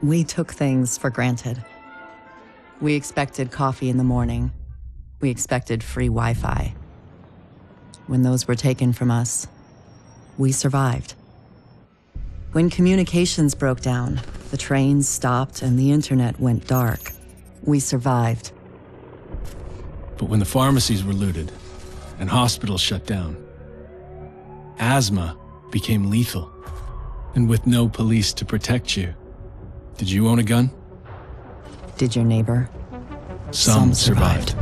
We took things for granted. We expected coffee in the morning. We expected free Wi-Fi. When those were taken from us, we survived. When communications broke down, the trains stopped and the internet went dark, we survived. But when the pharmacies were looted and hospitals shut down, asthma became lethal. And with no police to protect you, did you own a gun? Did your neighbor? Some survived.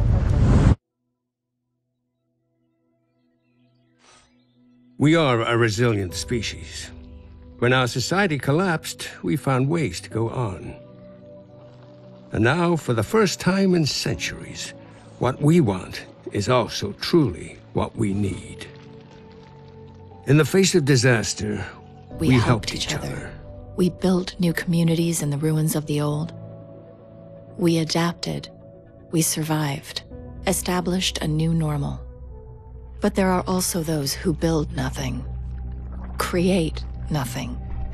We are a resilient species. When our society collapsed, we found ways to go on. And now, for the first time in centuries, what we want is also truly what we need. In the face of disaster, we helped each other. We built new communities in the ruins of the old. We adapted. We survived. Established a new normal. But there are also those who build nothing. Create nothing.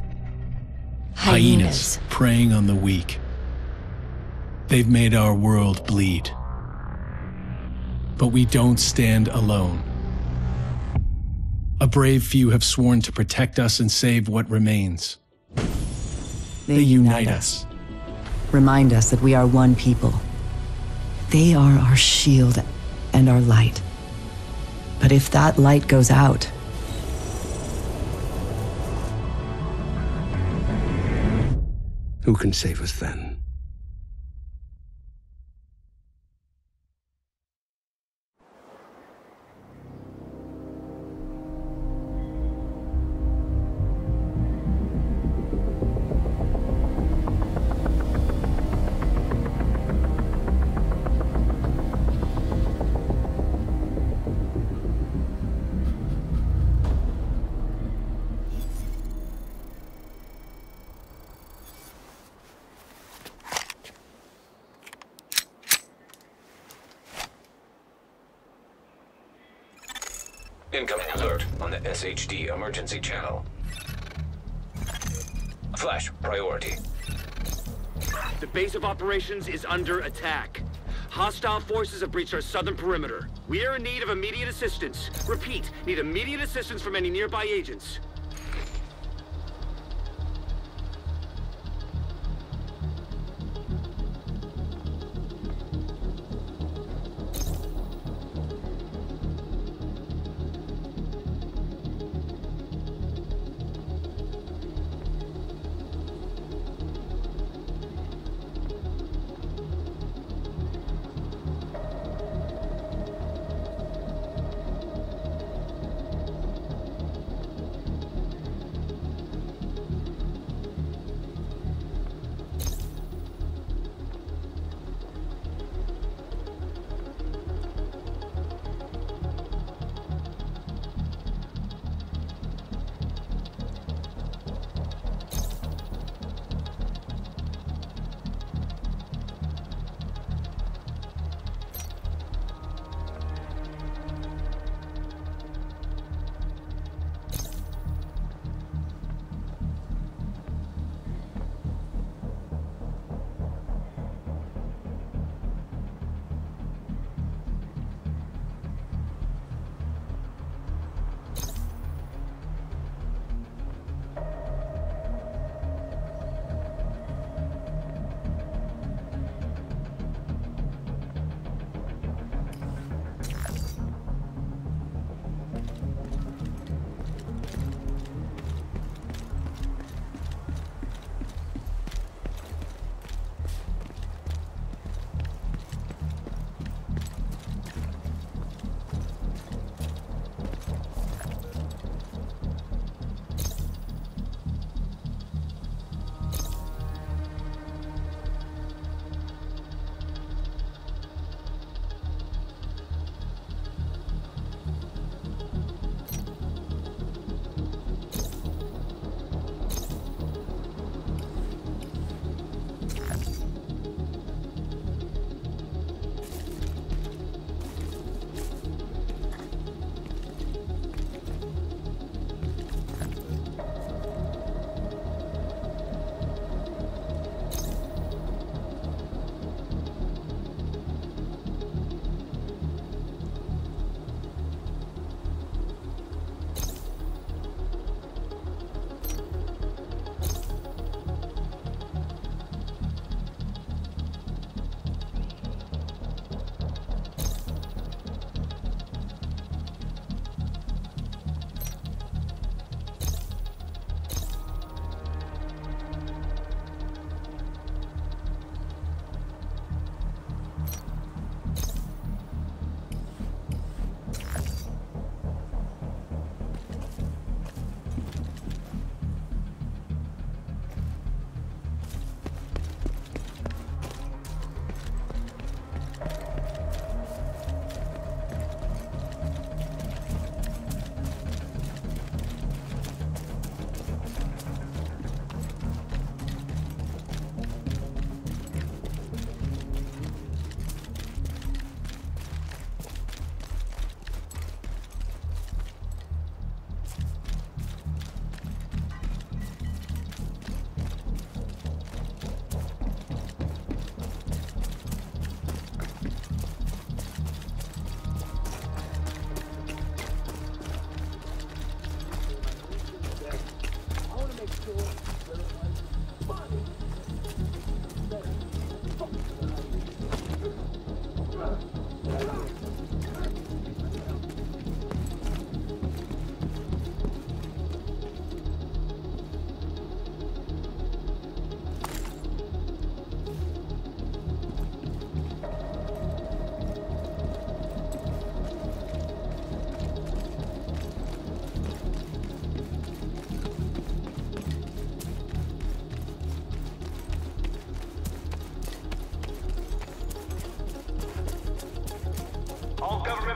Hyenas preying on the weak. They've made our world bleed. But we don't stand alone. A brave few have sworn to protect us and save what remains. They unite us. Remind us that we are one people. They are our shield and our light. But if that light goes out, who can save us then? Incoming alert on the SHD emergency channel. Flash priority. The base of operations is under attack. Hostile forces have breached our southern perimeter. We are in need of immediate assistance. Repeat, need immediate assistance from any nearby agents.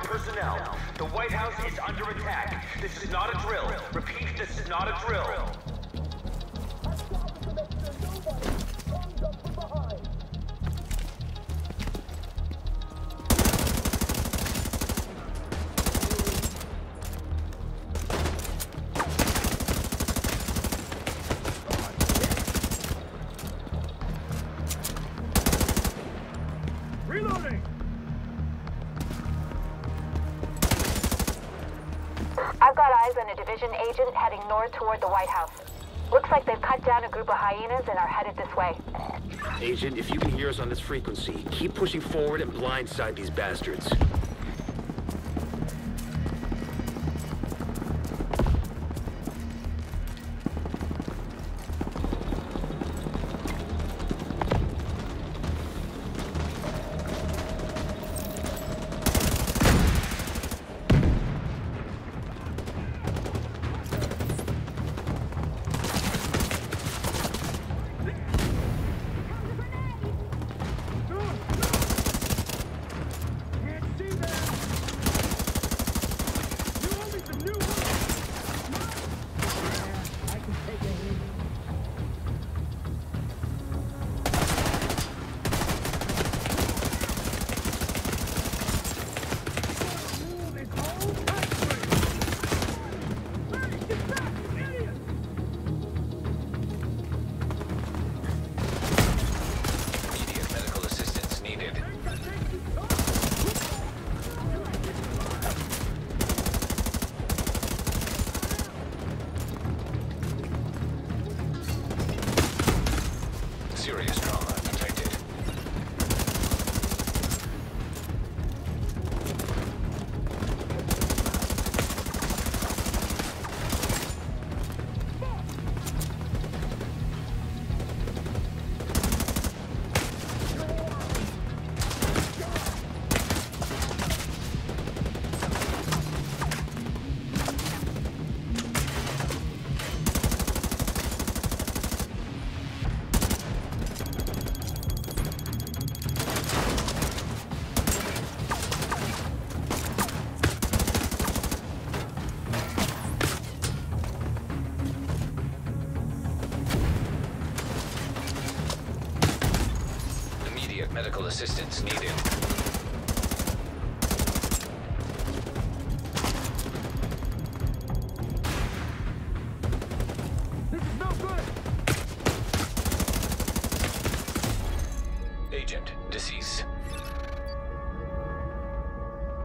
personnel. The White House is under attack. This is not a drill. Repeat, this is not a drill. Reloading! I've got eyes on a division agent heading north toward the White House. Looks like they've cut down a group of hyenas and are headed this way. Agent, if you can hear us on this frequency, keep pushing forward and blindside these bastards. Immediate medical assistance needed. Serious trauma detected. Immediate medical assistance needed. This is no good! Agent, deceased.